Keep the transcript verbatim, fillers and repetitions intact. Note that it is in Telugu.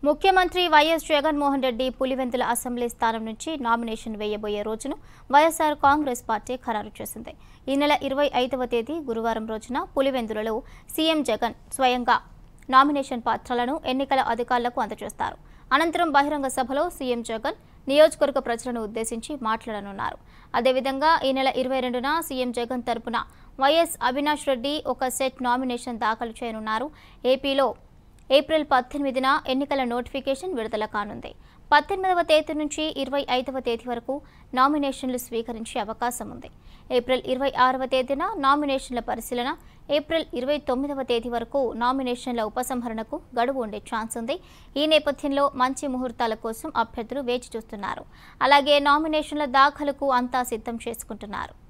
ముఖ్యమంత్రి వైఎస్ జగన్మోహన్ రెడ్డి పులివెందుల అసెంబ్లీ స్థానం నుంచి నామినేషన్ వేయబోయే రోజును వైఎస్ఆర్ కాంగ్రెస్ పార్టీ ఖరారు చేసింది. ఈ నెల ఇరవై ఐదవ తేదీ గురువారం రోజున పులివెందులలో సీఎం జగన్ స్వయంగా నామినేషన్ పత్రాలను ఎన్నికల అధికారులకు అందజేస్తారు. అనంతరం బహిరంగ సభలో సీఎం జగన్ నియోజకవర్గ ప్రజలను ఉద్దేశించి మాట్లాడనున్నారు. అదేవిధంగా ఈ నెల ఇరవై రెండున సీఎం జగన్ తరపున వైఎస్ అవినాష్ రెడ్డి ఒక సెట్ నామినేషన్ దాఖలు చేయనున్నారు. ఏపీలో ఏప్రిల్ పద్దెనిమిదిన ఎన్నికల నోటిఫికేషన్ విడుదల కానుంది. పద్దెనిమిదవ తేదీ నుంచి ఇరవై ఐదవ తేదీ వరకు నామినేషన్లు స్వీకరించే అవకాశం ఉంది. ఏప్రిల్ ఇరవై ఆరవ తేదీన నామినేషన్ల పరిశీలన, ఏప్రిల్ ఇరవై తొమ్మిదవ తేదీ వరకు నామినేషన్ల ఉపసంహరణకు గడువు ఉండే ఛాన్స్ ఉంది. ఈ నేపథ్యంలో మంచి ముహూర్తాల కోసం అభ్యర్థులు వేచి చూస్తున్నారు. అలాగే నామినేషన్ల దాఖలుకు అంతా సిద్ధం చేసుకుంటున్నారు.